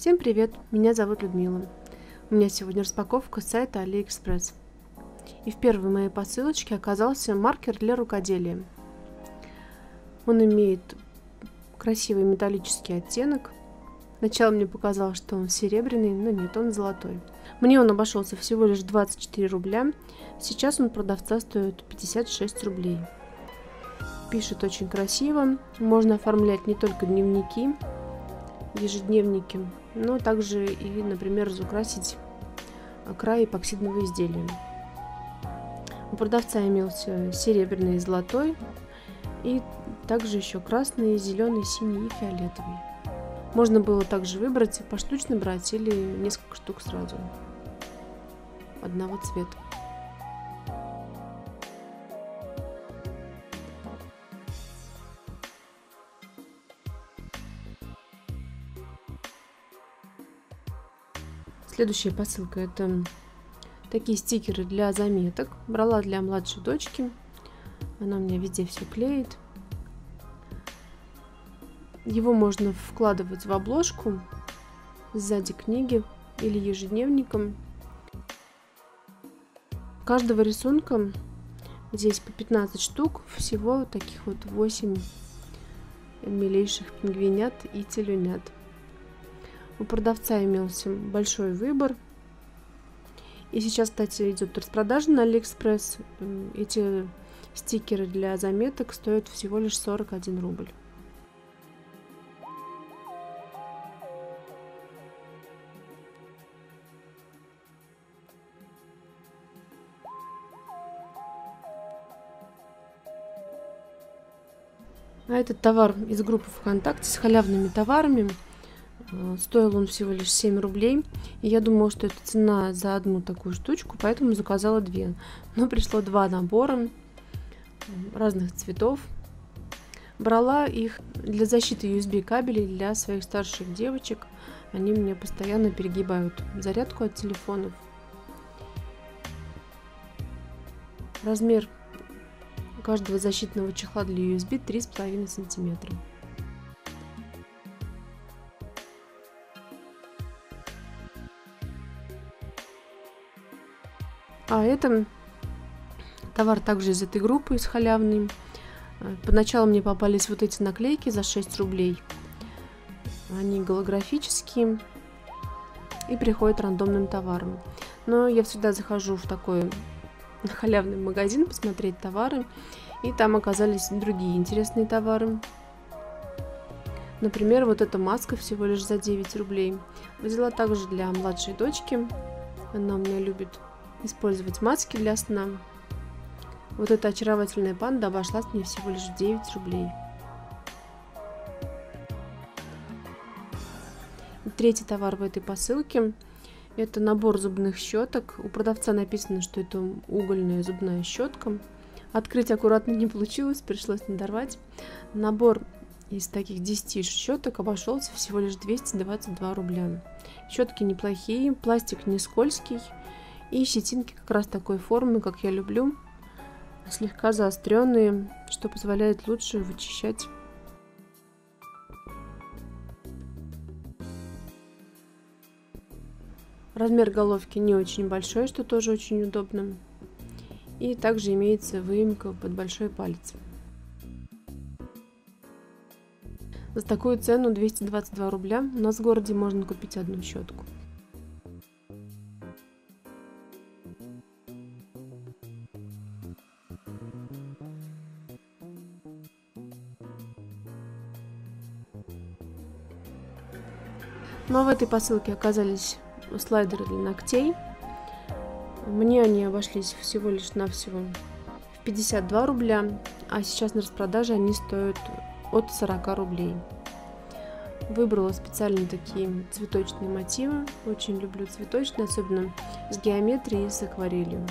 Всем привет, меня зовут Людмила. У меня сегодня распаковка с сайта AliExpress. И в первой моей посылочке оказался маркер для рукоделия. Он имеет красивый металлический оттенок. Сначала мне показалось, что он серебряный, но нет, он золотой. Мне он обошелся всего лишь 24 рубля. Сейчас он у продавца стоит 56 рублей. Пишет очень красиво. Можно оформлять не только дневники, ежедневники, но также и, например, разукрасить край эпоксидного изделия. У продавца имелся серебряный и золотой, и также еще красный, зеленый, синий и фиолетовый. Можно было также выбрать, поштучно брать или несколько штук сразу одного цвета. Следующая посылка — это такие стикеры для заметок. Брала для младшей дочки. Она у меня везде все клеит. Его можно вкладывать в обложку сзади книги или ежедневником. Каждого рисунка здесь по 15 штук. Всего таких вот 8 милейших пингвинят и теленят. У продавца имелся большой выбор. И сейчас, кстати, идет распродажа на AliExpress. Эти стикеры для заметок стоят всего лишь 41 рубль. А этот товар из группы ВКонтакте с халявными товарами. Стоил он всего лишь 7 рублей. И я думала, что это цена за одну такую штучку, поэтому заказала две. Но пришло два набора разных цветов. Брала их для защиты USB кабелей для своих старших девочек. Они мне постоянно перегибают зарядку от телефонов. Размер каждого защитного чехла для USB 3,5 сантиметра. А это товар также из этой группы, из халявной. Поначалу мне попались вот эти наклейки за 6 рублей. Они голографические и приходят рандомным товаром. Но я всегда захожу в такой халявный магазин посмотреть товары. И там оказались другие интересные товары. Например, вот эта маска всего лишь за 9 рублей. Взяла также для младшей дочки. Она у меня любит использовать маски для сна. Вот эта очаровательная панда обошлась мне всего лишь 9 рублей. Третий товар в этой посылке — это набор зубных щеток. У продавца написано, что это угольная зубная щетка. Открыть аккуратно не получилось, пришлось надорвать. Набор из таких 10 щеток обошелся всего лишь 222 рубля. Щетки неплохие, пластик не скользкий. И щетинки как раз такой формы, как я люблю, слегка заостренные, что позволяет лучше вычищать. Размер головки не очень большой, что тоже очень удобно. И также имеется выемка под большой палец. За такую цену 222 рубля у нас в городе можно купить одну щетку. Но в этой посылке оказались слайдеры для ногтей. Мне они обошлись всего лишь навсего в 52 рубля, а сейчас на распродаже они стоят от 40 рублей. Выбрала специально такие цветочные мотивы. Очень люблю цветочные, особенно с геометрией и с акварелью.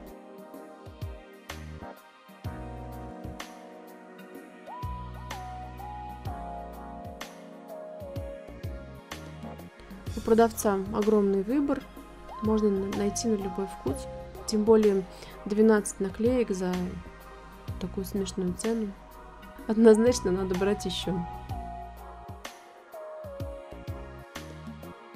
У продавца огромный выбор, можно найти на любой вкус, тем более 12 наклеек за такую смешную цену. Однозначно надо брать еще.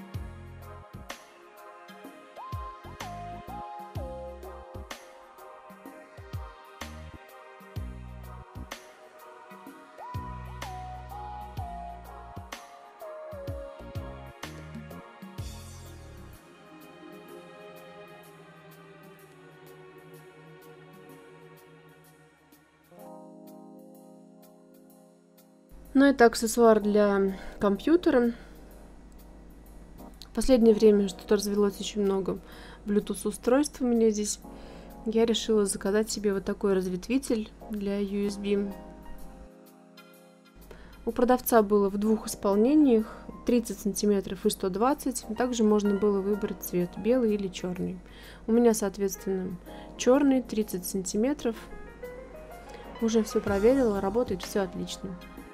Но это аксессуар для компьютера. В последнее время что-то развелось очень много Bluetooth устройств у меня здесь. Я решила заказать себе вот такой разветвитель для USB. У продавца было в двух исполнениях, 30 сантиметров и 120. Также можно было выбрать цвет, белый или черный. У меня, соответственно, черный, 30 сантиметров. Уже все проверила, работает все отлично.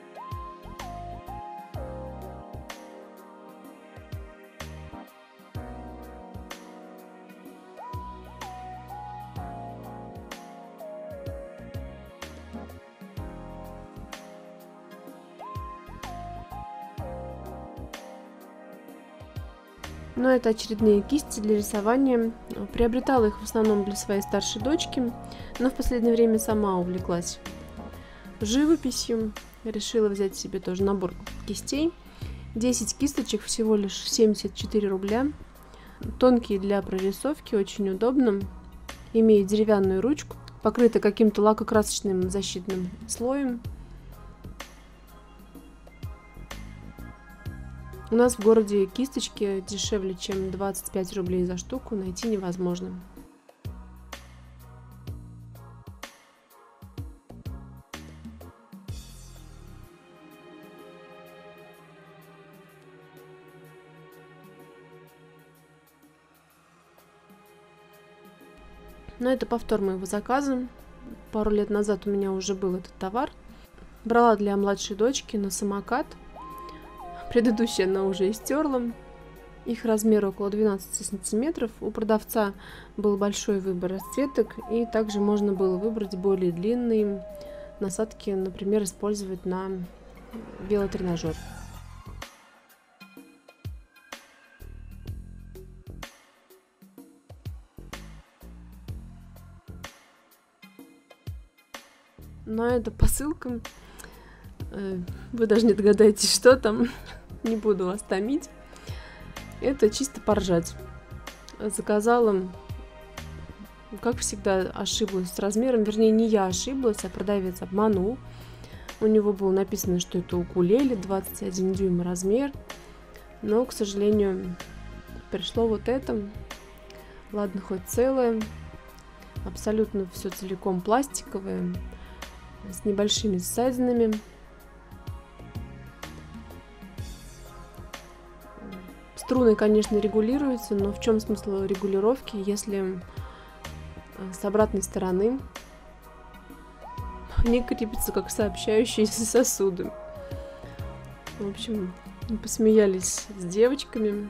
Но это очередные кисти для рисования. Приобретала их в основном для своей старшей дочки, но в последнее время сама увлеклась живописью. Решила взять себе тоже набор кистей. 10 кисточек, всего лишь 74 рубля. Тонкие для прорисовки, очень удобно. Имеет деревянную ручку, покрыта каким-то лакокрасочным защитным слоем. У нас в городе кисточки дешевле, чем 25 рублей за штуку, найти невозможно. Но это повтор моего заказа. Пару лет назад у меня уже был этот товар. Брала для младшей дочки на самокат. Предыдущие она уже истерла. Их размер около 12 сантиметров. У продавца был большой выбор расцветок. И также можно было выбрать более длинные насадки, например, использовать на велотренажер. Но это посылка. Вы даже не догадаетесь, что там. Не буду вас томить. Это чисто поржать. Заказала, как всегда, ошиблась с размером. Вернее, не я ошиблась, а продавец обманул. У него было написано, что это укулеле, 21 дюйм размер. Но, к сожалению, пришло вот это. Ладно, хоть целое. Абсолютно все целиком пластиковое. С небольшими ссадинами. Струны, конечно, регулируются, но в чем смысл регулировки, если с обратной стороны они крепятся как сообщающиеся сосуды. В общем, посмеялись с девочками.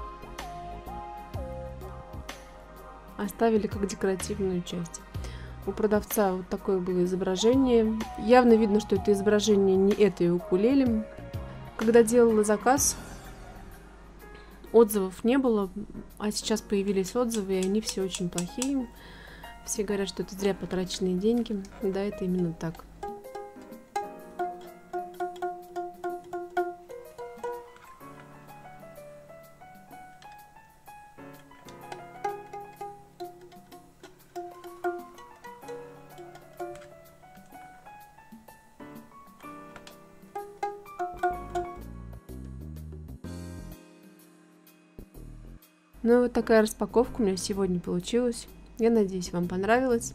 Оставили как декоративную часть. У продавца вот такое было изображение. Явно видно, что это изображение не этой укулеле. Когда делала заказ, отзывов не было, а сейчас появились отзывы, и они все очень плохие. Все говорят, что это зря потраченные деньги. Да, это именно так. Ну и вот такая распаковка у меня сегодня получилась. Я надеюсь, вам понравилось.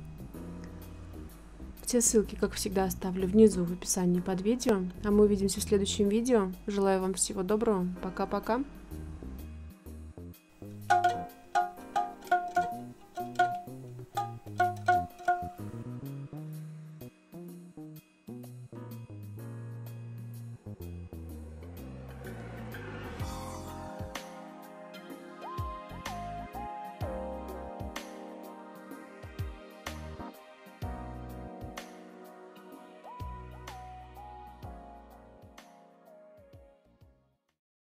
Все ссылки, как всегда, оставлю внизу в описании под видео. А мы увидимся в следующем видео. Желаю вам всего доброго. Пока-пока.